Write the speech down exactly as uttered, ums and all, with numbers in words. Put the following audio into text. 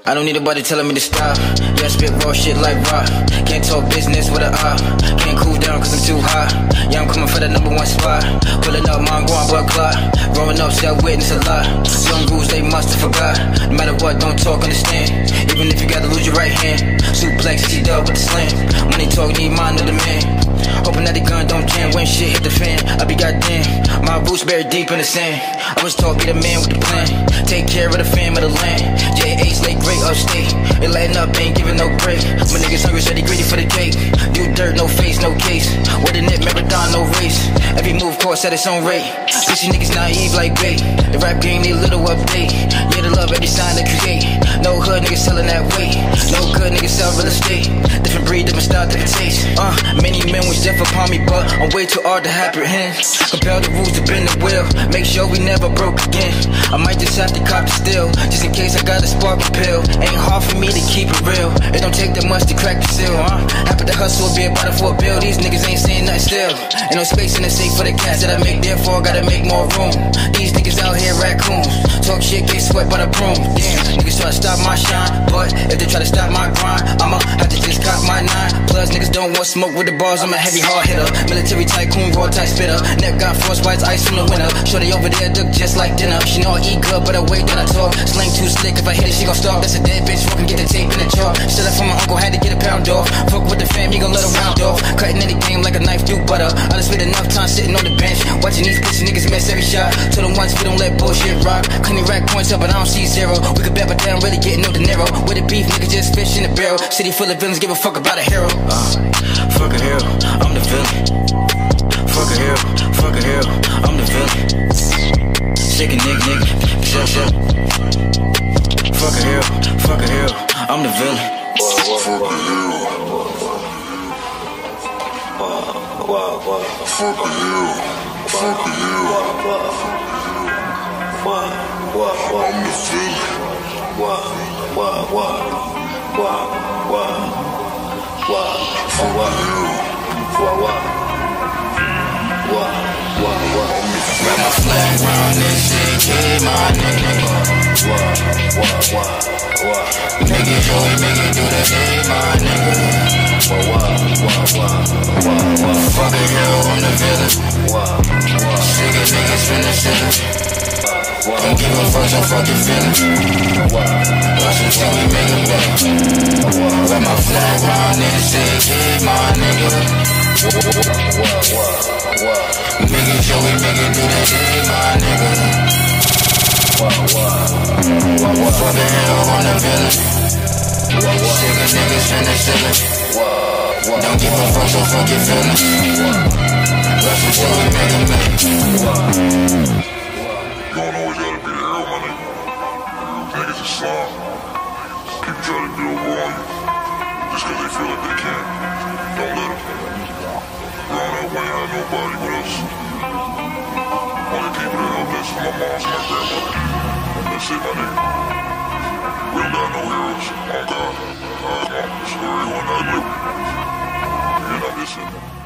I don't need nobody telling me to stop. Yeah, I spit raw shit like rock. Can't talk business with a eye. Can't cool down cause I'm too hot. Yeah, I'm coming for the number one spot. Pulling up, mine going blood clot. Growing up, see I witness a lot. Some rules they must have forgot. No matter what, don't talk, understand. Even if you gotta lose your right hand. Suplex, she dub with the slam. Money talk, need mind of the man. Hoping that the gun don't jam when shit hit the fan. I be goddamn, my roots buried deep in the sand. I was taught be the man with the plan. Take care of the fam of the land. J A's late great upstate. They letting up, ain't giving no break. My niggas hungry, steady greedy for the cake. Do dirt, no face, no case. With a nip, marathon, no race. Every move course at its own rate. Pussy niggas naive like bait. The rap game need a little update. Yeah, the love every sign they create. No hood niggas selling that weight. No good niggas sell real estate. Different breed, different style, different taste. Uh, many men wish death upon me, but I'm way too hard to apprehend. Compel the rules to bend the wheel. Make sure we never broke again. I might just have to cop the steel, just in case I got a spark pill. Ain't hard for me to keep it real. It don't take that much to crack the seal, huh? Happy to hustle, be about it for a bill. These niggas ain't saying nothing still. Ain't no space in the safe for the cash that I make, therefore I gotta make more room. These niggas out here raccoons. Talk shit, get swept by the broom. Damn, niggas try to stop my shine, but if they try to stop my grind, I'ma have to just cock my nine. Plus niggas don't want smoke with the bars, I'm a heavy hard hitter. Military tycoon, raw type spitter. Neck got frostbite, ice from the winter. Shorty over there look just like dinner. She know I eat good, but I wait that I talk. Slang too slick, if I hit it, she gon' stop. That's a dead bitch, fucking get the tape in the chalk. Still up from my uncle, had to get a pound off. Fuck with the fam, he gon' let her round off. Cutting in the game like a knife through butter. I done spent enough time sitting on the bench, watching these bitches niggas miss every shot. Told them once we don't let bullshit rock. Clean rack points up, but I don't see zero. We could bet, but they don't really getting no dinero. With the beef, niggas just fish in the barrel. City full of villains, give a fuck about a hero. Uh, fuck a hero, I'm the villain. Fuck a hero, fuck a hero, I'm the villain. Sick a nigga, nigga, shut, shut. Fuck a hero, fuck a hero, I'm the villain. Fuck a hero. Fuck a hero, fuck a hero. I'm the villain. What, what, what, what, what, what, Fuck a hero. what, what, what, what, what, Wrap my flag round this shit, keep my nigga. what, what, what, what, Make it joy, make it do the day, my nigga. what, what, what, what, what, Fuck a hero, I'm the villain. what, what, Sick of niggas from the center. what, Don't give a fuck, your fucking feelings. Watch until we make it back. Wrap my flag round this shit, keep my nigga. what, what, what, Make it joy, make it do the day, my nigga. what, what, Fuck a hero, I'm the villain. Sick of niggas from the center. what, Don't give a fuck, your fucking feelings. Watch until we make it back. You don't always gotta be a hero, my nigga. Niggas is slime. People try to build war on you just cause they feel like they can. Don't let them. Growing up, we ain't had nobody with us. Only people that helped us were my moms and my grandmother. That's it, my nigga. We don't got no heroes. Oh God. Alright, mom. Sorry, one night, but you're not listening.